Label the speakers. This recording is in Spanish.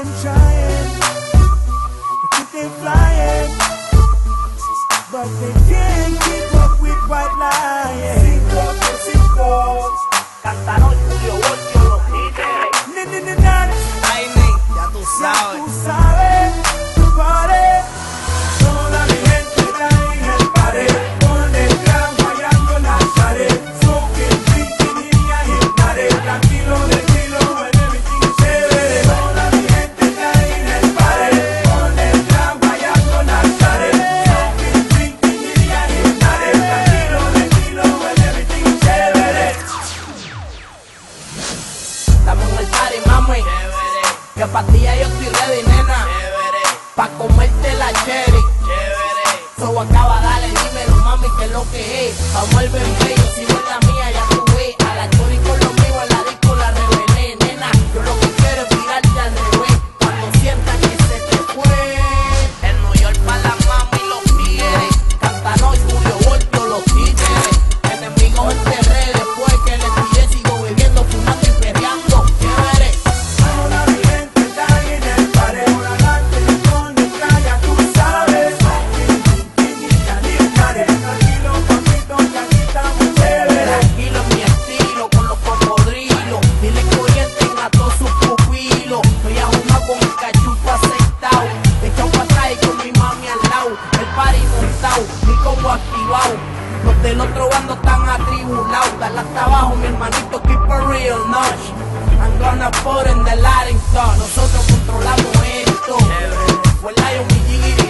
Speaker 1: them trying to keep them flying, but they can't keep up with white lion. Cinco,
Speaker 2: Cantaron Julio Voltio, los títeres.
Speaker 1: Ay, ya tú sabes, tu pared. Toda mi gente está en el pared, con el gran guayando la pared. Smoking, drinking, y agitaré. Tranquilo, when everything is chévere. Toda mi gente está en el pared, con el gran guayando la pared. Smoking, drinking, y agitaré. Tranquilo, when everything is chévere.
Speaker 2: Estamos en el party, mami. Que pa' ti ya yo estoy ready, nena. Pa' comerte la cherry. So acaba, dale, dímelo, mami, que es lo que es. Vamos al bebé, yo si no es la mía, ya tú ves. A la chori con lo mío, en la disco la revelé, nena. Yo lo que quiero es mirarte al revés. Cuando sientas que se te fue. En New York pa' la mami y los tigres. Cantaron Julio Voltio, los títeres. Enemigos en redes, después que le pillé, sigo bebiendo, fumando y perreando. Chévere.
Speaker 1: Toda mi gente está en el pared, por adelante y con detrás, ya tú sabes. Tranquilo, papito, que aquí estamos chéveres.
Speaker 2: Tranquilo en mi estilo, con los cocodrilos. Dile que orienten a todos sus pupilos. Estoy ajumado con el cachupa aceitado. Echado para atrás y con mi mami al lado. El party montado, mi combo activado. Los del otro bando están atribulados. Dale hasta abajo, mi hermanito, keep it real, notch. I'm gonna put in the lighting star. Nosotros controlamos esto. Fue Lion, mi Jiggy